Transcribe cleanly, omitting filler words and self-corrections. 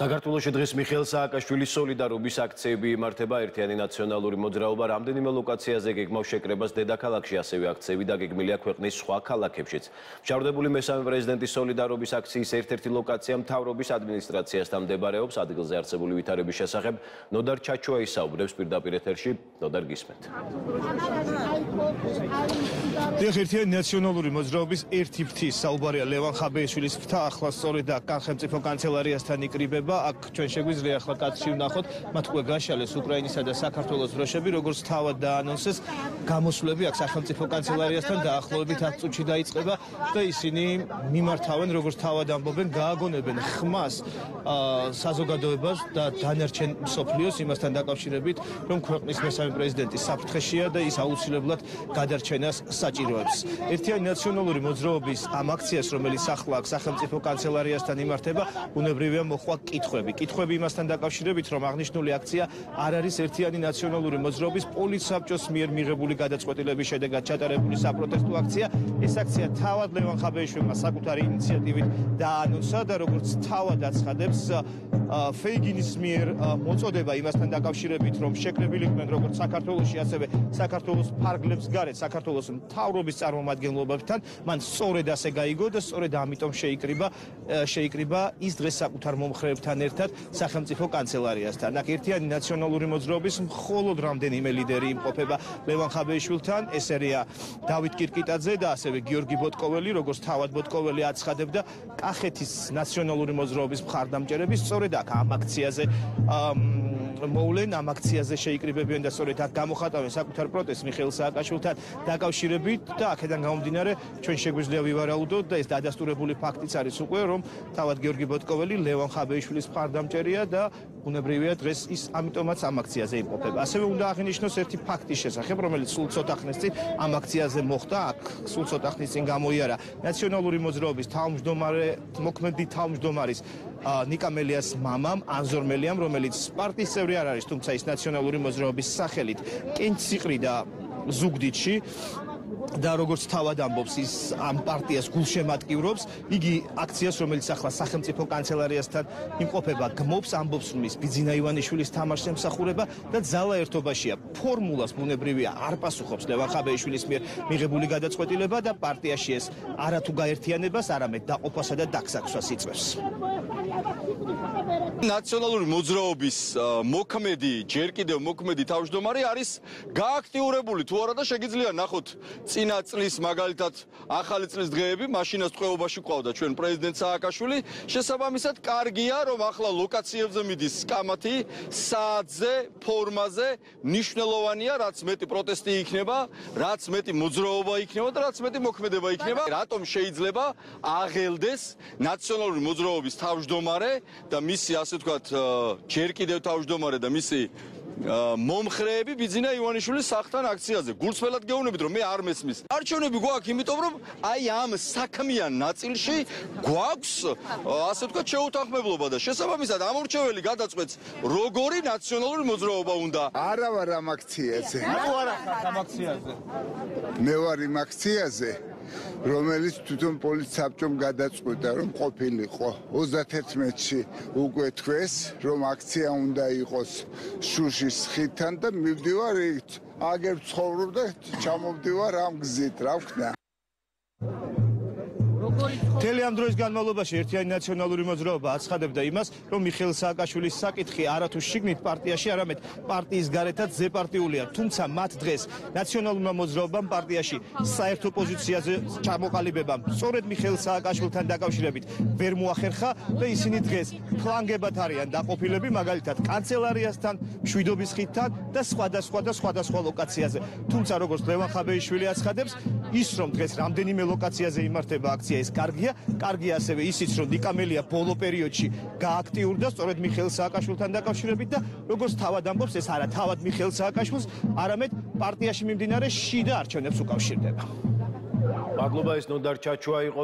საქართველოში დღეს მიხეილ სააკაშვილის სოლიდარობის აქციები იმართება. ერთიანი ნაციონალური მოძრაობა რამდენიმე ლოკაციაზე გეგმავს შეკრებას დედაქალაქში, ასევე აქციები დაგეგმილია ქვეყნის სხვა ქალაქებშიც. მშავდებული მესამე პრეზიდენტის სოლიდარობის აქციის ერთ-ერთი ლოკაცია მთავრობის ადმინისტრაციასთან მდებარეობს. ადგილზე არსებული ვითარების შესახებ ნოდარ ჩაჩუა ისაუბრებს პირდაპირ ეთერში. ნოდარ, გისმენთ. ერთიანი ნაციონალური მოძრაობის ერთი ფრთის საუბარია ლევან ხაბეიშვილის ფრთა. ახლა სწორედ აქ სახელმწიფო კანცელარიასთან იკრიბება. აქ ჩვენ შეგვიძლია ახლა კაცში ვნახოთ, მათ უკვე გაშალეს უკრაინისა და საქართველოს დროშები, როგორც თავად დაანონსეს, გამოსვლები აქ სახელმწიფო კანცელარიასთან დაახლოებით 10 წუთში დაიწყება და ისინი მიმართავენ, როგორც თავად ამბობენ, გააგონებენ ხმას საზოგადოებას და დანარჩენ მსოფლიოს იმასთან დაკავშირებით, რომ ქვეყნის მესამე პრეზიდენტი საფრთხეშია და ის აუცილებლად გადარჩენას საჭიროებს. ერთიანი ნაციონალური მოძრაობის ამ აქციას, რომელიც ახლა სახელმწიფო კანცელარიასთან იმართება, ბუნებრივია მოხვა კითხვები იმასთან დაკავშირებით, რომ აღნიშნული აქცია არ არის ერთიანი ნაციონალური მოძრაობის პოლიტსაბჭოს მიერ მიღებული გადაწყვეტილების შედეგად ჩატარებული საპროტესტო აქცია. ეს აქცია თავად ლევან ხაბეიშვილმა საკუთარი ინიციატივით დაანონსა და როგორც თავად აცხადებს, ფეიგინის მიერ მოწოდება იმასთან დაკავშირებით, რომ შეკრებილი იყვნენ როგორც საქართველოში, ასევე საქართველოს ფარგლებს გარეთ, საქართველოს მთავრობის წარმომადგენლობებთან, მან სწორედ ასე გაიგო და სწორედ ამიტომ შეიკრიბა ის დღეს საკუთარ მომხრეებთან ერთად სახელმწიფო კანცელარიასთან. აქ ერთიანი ნაციონალური მოძრაობის მხოლოდ რამდენიმე ლიდერი იმყოფება ლევან ხაბეიშვილთან, ეს არიან დავით კირკიტაძე და ასევე გიორგი ბოტკოველი, როგორც თავად ბოტკოველი აცხადებდა, კახეთის ნაციონალური მოძრაობის მხარდამჭერები სწორედ აქ ამ აქციაზე მოვლენ, ამ აქციაზე შეიკრიბებიან და სწორედ აქ გამოხატავენ საკუთარ პროტესტს მიხეილ სააკაშვილთან დაკავშირებით და აქედან გამომდინარე ჩვენ შეგვიძლია ვივარაუდოთ და ეს დადასტურებული ფაქტიც არის უკვე, რომ თავად გიორგი ბოტკოველი ლევან ხაბეიშვილის მხარდამჭერია და ბუნებრივია დღეს ის ამიტომაც ამ აქციაზე იმყოფება. ასევე უნდა აღინიშნოს ერთი ფაქტის შესახებ, რომელიც სულ ცოტა ხნის წინ ამ აქციაზე მოხდა. აქ სულ ცოტა ხნის წინ გამოიარა ნაციონალური მოძრაობის მოქმედი თავმჯდომარის ნიკა მელიას მამამ, ანზორ მელიამ, რომელიც პარტიის წევრი არ არის, თუმცა ის ნაციონალური მოძრაობის სახელით კენჭს იყრიდა ზუგდიდში და როგორც თავად ამბობს, ის ამ პარტიას გულშემატკივრობს. იგი აქციას, რომელიც ახლა სახელმწიფო კანცელარიასთან იმყოფება, გმობს, ამბობს, რომ ის ბიძინა ივანიშვილის თამაშს ემსახურება და ძალა ერთობაშია. ფორმულას ბუნებრივია არ პასუხობს ლევან ხაბეიშვილის მიერ მიღებული გადაწყვეტილება და პარტიაში ეს არათუ გაერთიანებას, არამედ დაყოფასა და დაგსაქვსას იწვევს. ნაციონალური მოძრაობის მოქმედი, ჯერ კიდევ მოქმედი თავმჯდომარე არის გააქტიურებული თუ არა და შეგიძლია ნახოთ წინა წლის მაგალითად ახალი წლის დღეები, მაშინაც ტყვეობაში ყავდა ჩვენ პრეზიდენტ სააკაშვილი. შესაბამისად, კარგია, რომ ახლა ლოკაციებზე მიდის კამათი, საათზე, ფორმაზე, მნიშვნელოვანია, რაც მეტი პროტესტი იქნება, რაც მეტი მოძრაობა იქნება და რაც მეტი მოქმედება იქნება. რატომ შეიძლება აღელდეს ნაციონალური მოძრაობის თავმჯდომარე და მისი ასე ვთქვათ, ჯერ კიდევ თავმჯდომარე და მისი მომხრეები ბიძინა ივანიშვილის სახლთან აქციაზე. გულწრფელად გეუბნებით, რომ მე არ მესმის. არჩევნები გვაქვს, იმიტომ რომ აი ამ საქმიან ნაწილში გვაქვს ასე ვთქვათ შეუთანხმებლობა და შესაბამისად ამ ურჩეველი გადაწყვეტს, როგორი ნაციონალური მოძრაობა უნდა. არა ვარ ამ აქციაზე. რატო არ ახართ ამ აქციაზე? მე ვარ იმ აქციაზე, რომელიც თვითონ პოლიტსაბჭომ გადაწყვეტა, რომ ყოფილიყო 31-ში უკვე თქვეს, რომ აქცია უნდა იყოს შუშის ხიდთან და მივდივარ იქ. აგერ ცხოვრობ და ჩამოვდივარ ამ გზით, რა ვქნა. მთელი ამ დროის განმავლობაში ერთიანი ნაციონალური მოძრაობა აცხადებდა იმას, რომ მიხეილ სააკაშვილის საკითხი არათუ შიგნით პარტიაში, არამედ პარტიის გარეთაც ზეპარტიულია. თუმცა მათ დღეს ნაციონალურმა მოძრაობამ პარტიაში საერთო პოზიციაზე ჩამოყალიბებამ სწორედ მიხეილ სააკაშვილთან დაკავშირებით ვერ მოახერხა და ისინი დღეს ფლანგებად არიან დაყოფილები, მაგალითად კანცელარიასთან, მშვიდობის ხიდთან და სხვადასხვა ლოკაციაზე. თუმცა როგორც ლევან ხაბეიშვილი აცხადებს, ის რომ დღეს რამდენიმე ლოკაციაზე იმართება აქცია, ეს კარგია ასევე ისიც, რომ ნიკა მელია ბოლო პერიოდში გააქტიურდა სწორედ მიხეილ სააკაშვილთან დაკავშირებით და როგორც თავად ამბობს, ეს არა თავად მიხეილ სააკაშვილს, არამედ პარტიაში მიმდინარე შიდა არჩევნებს უკავშირდება. მადლობა, ეს ნოდარ ჩაჩუა იყო.